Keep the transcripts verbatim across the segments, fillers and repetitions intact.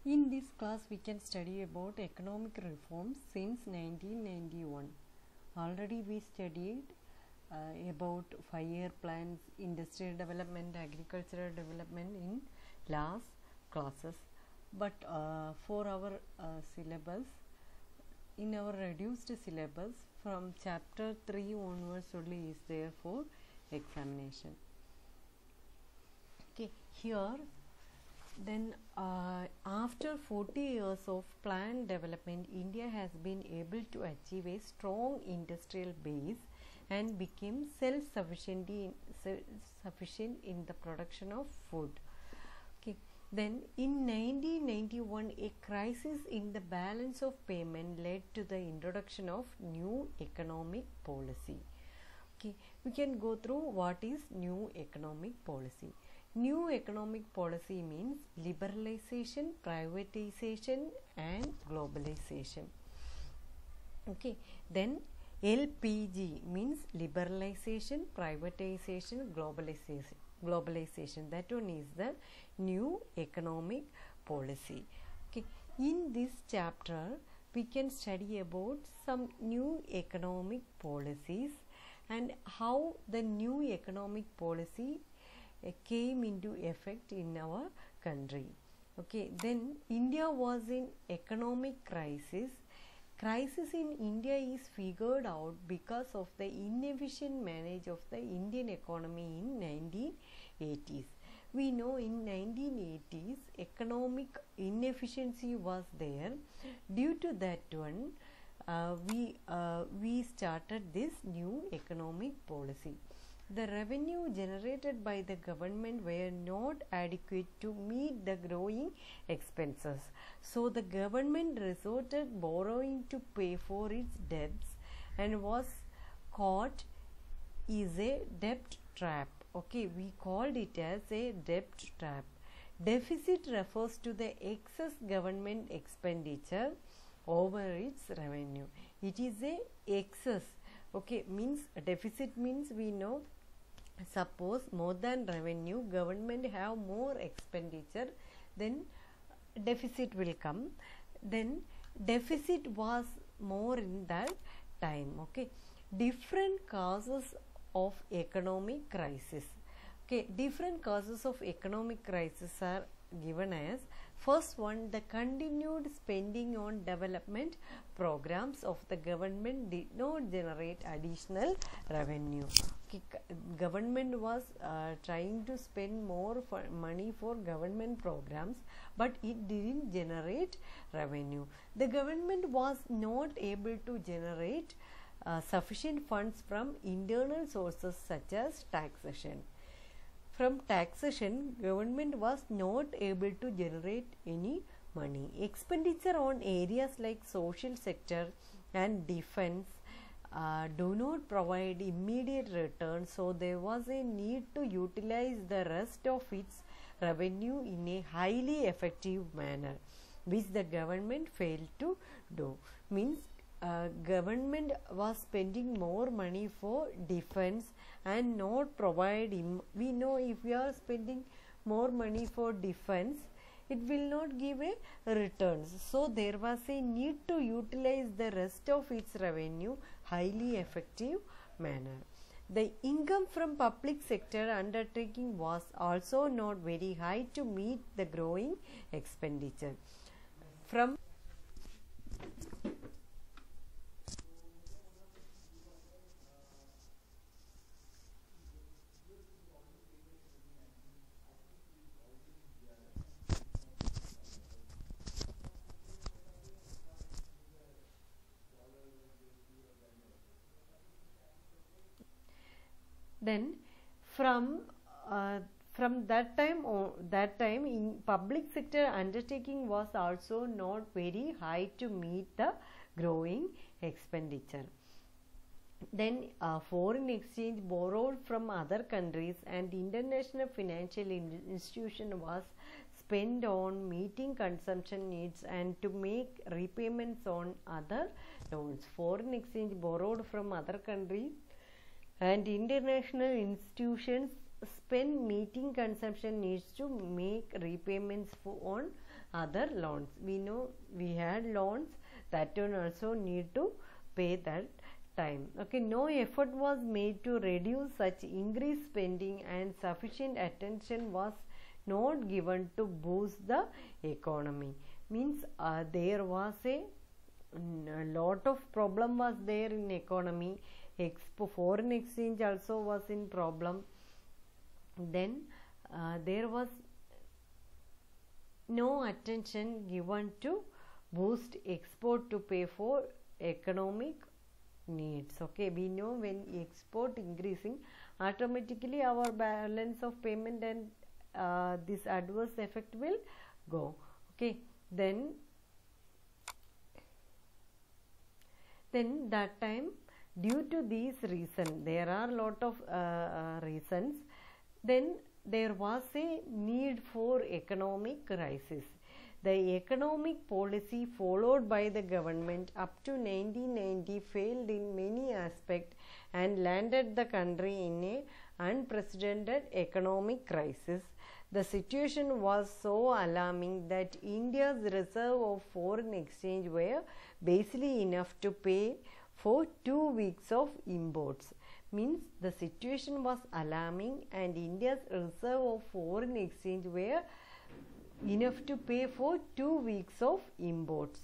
In this class we can study about economic reforms since nineteen ninety-one. Already we studied uh, about five-year plans, industrial development, agricultural development in last classes. But uh, for our uh, syllabus, in our reduced syllabus, from chapter three onwards only is there for examination. Okay, here then uh, after forty years of planned development, India has been able to achieve a strong industrial base and became self-sufficient in, self-sufficient in the production of food. Okay. Then in nineteen ninety-one, a crisis in the balance of payment led to the introduction of new economic policy. Okay, we can go through what is new economic policy. New economic policy means liberalization, privatization and globalization. Okay, then L P G means liberalization, privatization, globalization. Globalization. That one is the new economic policy. Okay, in this chapter we can study about some new economic policies and how the new economic policy uh, came into effect in our country. Okay, then India was in economic crisis. Crisis in India is figured out because of the inefficient management of the Indian economy in nineteen eighties. We know in nineteen eighties economic inefficiency was there. Due to that one, uh, we uh, we started this new economic policy. The revenue generated by the government were not adequate to meet the growing expenses. So the government resorted borrowing to pay for its debts and was caught is a debt trap. Okay, we called it as a debt trap. Deficit refers to the excess government expenditure over its revenue. It is a excess. Okay, means deficit means we know, suppose more than revenue, government have more expenditure, then deficit will come. Then deficit was more in that time. Okay, different causes of economic crisis. Okay, different causes of economic crisis are given as: first one, the continued spending on development programs of the government did not generate additional revenue. Okay, government was uh, trying to spend more for money for government programs, but it didn't generate revenue. The government was not able to generate uh, sufficient funds from internal sources such as taxation. From taxation, government was not able to generate any money. Expenditure on areas like social sector and defense uh, do not provide immediate returns, so there was a need to utilize the rest of its revenue in a highly effective manner, which the government failed to do. Means uh, government was spending more money for defense and not provide him. We know if we are spending more money for defense, it will not give a returns. So there was a need to utilize the rest of its revenue highly effective manner. The income from public sector undertaking was also not very high to meet the growing expenditure. From Then from uh, from that time or that time in public sector undertaking was also not very high to meet the growing expenditure. Then uh, foreign exchange borrowed from other countries and international financial in institution was spent on meeting consumption needs and to make repayments on other loans. Foreign exchange borrowed from other countries and international institutions spent meeting consumption needs to make repayments for on other loans. We know we had loans, that one also need to pay that time. Okay, no effort was made to reduce such increased spending, and sufficient attention was not given to boost the economy. Means uh, there was a, a lot of problem was there in economy. Expo, foreign exchange also was in problem. Then uh, there was no attention given to boost export to pay for economic needs. Okay, we know when export increasing, automatically our balance of payment and uh, this adverse effect will go. Okay, then then that time, due to these reasons, there are lot of uh, uh, reasons, then there was a need for economic crisis. The economic policy followed by the government up to nineteen ninety failed in many aspects and landed the country in a unprecedented economic crisis. The situation was so alarming that India's reserve of foreign exchange were basically enough to pay for two weeks of imports. Means the situation was alarming and India's reserve of foreign exchange were enough to pay for two weeks of imports.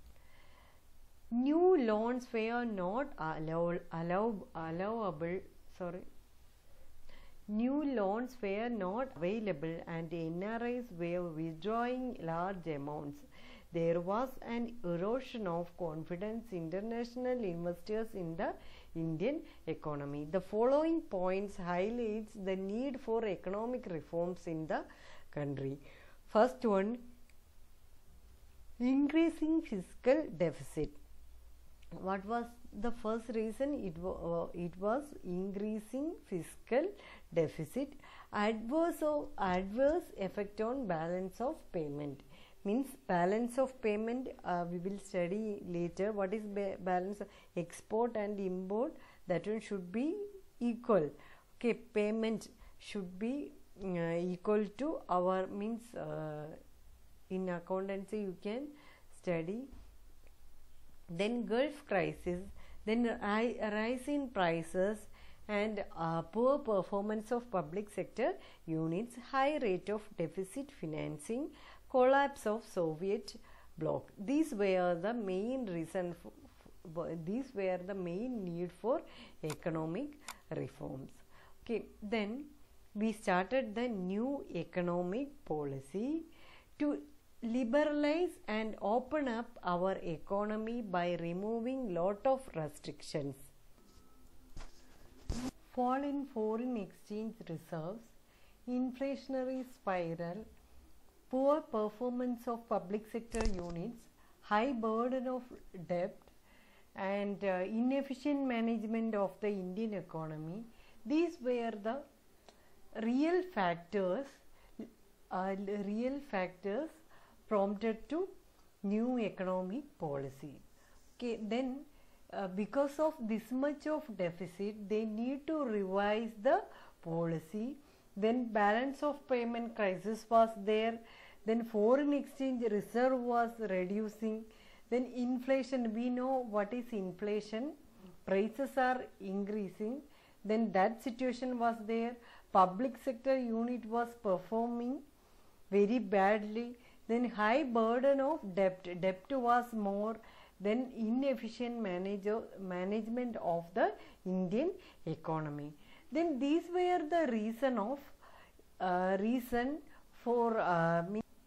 New loans were not allow, allow, allowable. Sorry. New loans were not available and N R Is were withdrawing large amounts. There was an erosion of confidence international investors in the Indian economy. The following points highlights the need for economic reforms in the country. First one, increasing fiscal deficit. What was the first reason? It, uh, it was increasing fiscal deficit. Adverse, of, adverse effect on balance of payment. Means balance of payment, uh, we will study later. What is ba balance of export and import? That one should be equal. Okay, payment should be uh, equal to our, means uh, in accountancy you can study. Then Gulf crisis, then rise in prices and uh, poor performance of public sector units, high rate of deficit financing, collapse of Soviet bloc. These were the main reason for, for these were the main need for economic reforms. Okay, then we started the new economic policy to liberalize and open up our economy by removing lot of restrictions. Fall in foreign exchange reserves, inflationary spiral, poor performance of public sector units, high burden of debt, and uh, inefficient management of the Indian economy. These were the real factors, uh, real factors prompted to new economic policy. Okay, then uh, because of this much of deficit, they need to revise the policy. Then balance of payment crisis was there. Then foreign exchange reserve was reducing. Then inflation, we know what is inflation. Prices are increasing. Then that situation was there. Public sector unit was performing very badly. Then high burden of debt. Debt was more. Then inefficient manager, management of the Indian economy. Then these were the reason of uh, reason for uh,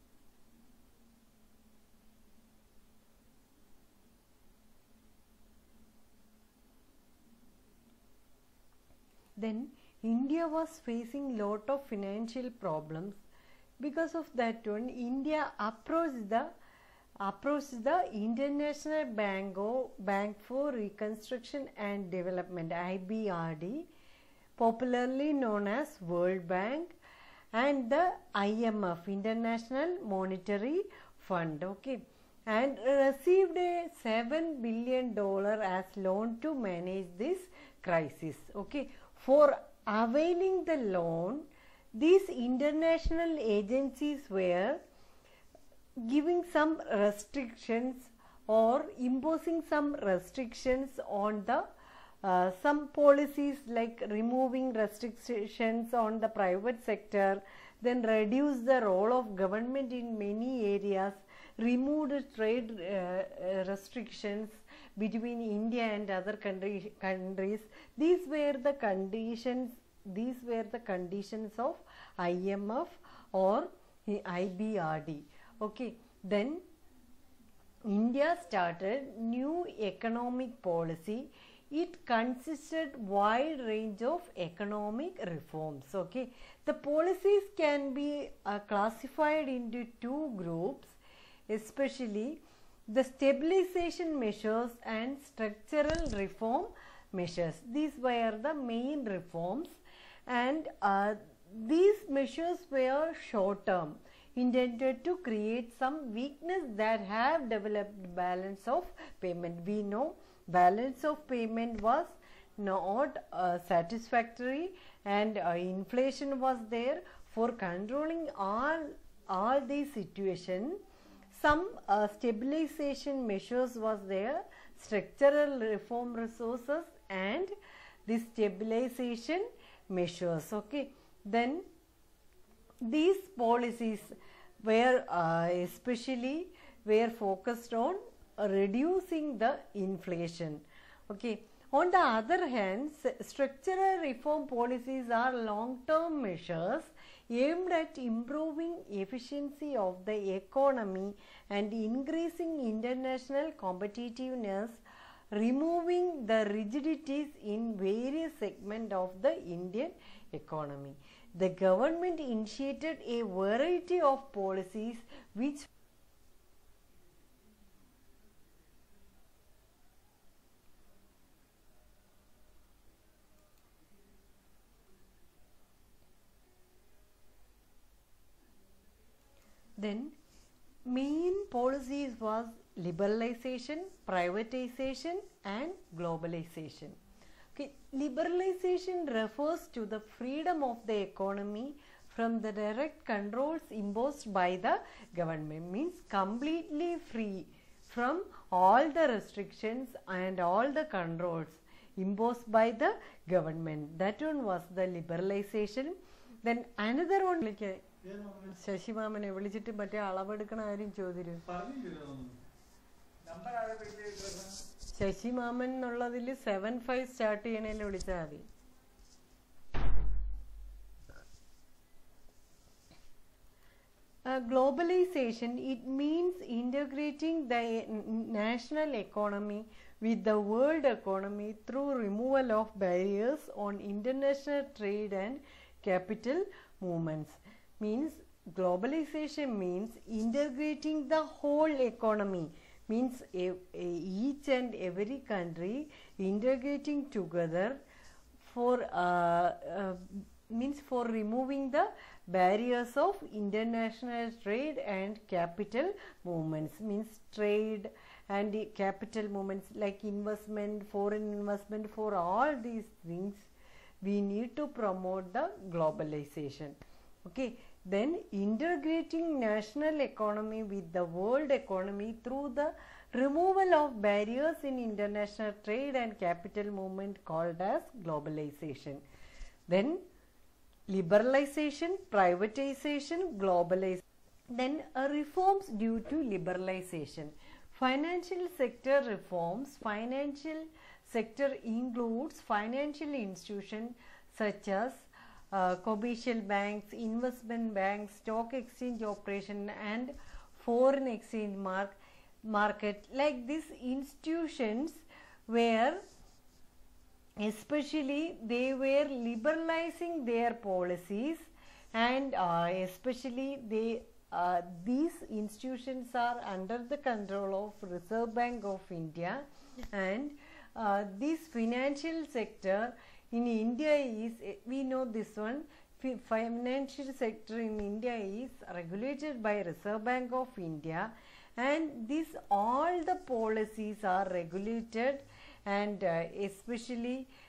then India was facing lot of financial problems. Because of that one, India approached the approached the International Bank, Bank for Reconstruction and Development, I B R D, popularly known as World Bank, and the I M F, International Monetary Fund, okay, and received a seven billion dollars as loan to manage this crisis. Okay, for availing the loan, these international agencies were giving some restrictions or imposing some restrictions on the uh, some policies, like removing restrictions on the private sector, then reduce the role of government in many areas, removed trade uh, restrictions between India and other country, countries. These were the conditions these were the conditions of I M F or I B R D. Okay, then India started new economic policy. It consisted wide range of economic reforms. Okay, the policies can be uh, classified into two groups, especially the stabilization measures and structural reform measures. These were the main reforms, and uh, these measures were short term, intended to create some weakness that have developed balance of payment. We know balance of payment was not uh, satisfactory, and uh, inflation was there. For controlling all all these situations, some uh, stabilization measures was there, structural reform resources and the stabilization measures. Okay, then these policies were uh, especially were focused on reducing the inflation. Okay, on the other hand, structural reform policies are long-term measures aimed at improving efficiency of the economy and increasing international competitiveness, removing the rigidities in various segments of the Indian economy. The government initiated a variety of policies which then main policies was liberalization, privatization and globalization. Okay, liberalization refers to the freedom of the economy from the direct controls imposed by the government, means completely free from all the restrictions and all the controls imposed by the government. That one was the liberalization. Then another one, ശശിമാമനെ വിളിച്ചിട്ട് മറ്റേ അളവെടുക്കണ കാര്യം ചോദിച്ചു. ശശിമാമൻ എന്നുള്ളതിൽ seven five start ചെയ്യണേല് വിളിച്ചാൽ മതി. Uh, globalization, it means integrating the national economy with the world economy through removal of barriers on international trade and capital movements. Means globalization means integrating the whole economy, means a, a each and every country integrating together for uh, uh, means for removing the barriers of international trade and capital movements. Means trade and capital movements like investment, foreign investment, for all these things we need to promote the globalization. Okay, then integrating national economy with the world economy through the removal of barriers in international trade and capital movement called as globalization. Then liberalization, privatization, globalization. Then uh, reforms due to liberalization. Financial sector reforms. Financial sector includes financial institutions such as uh, commercial banks, investment banks, stock exchange operation and foreign exchange mark, market. Like these institutions were especially they were liberalizing their policies, and uh, especially they uh, these institutions are under the control of Reserve Bank of India, and uh, this financial sector in India is, we know this one, financial sector in India is regulated by Reserve Bank of India, and this all the policies are regulated, and uh, especially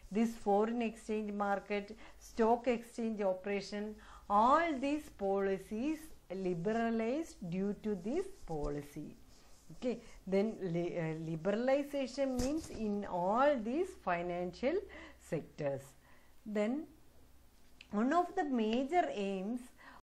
this foreign exchange market, stock exchange operation, all these policies liberalized due to this policy. Okay, then li uh, liberalization means in all these financial sectors. Then one of the major aims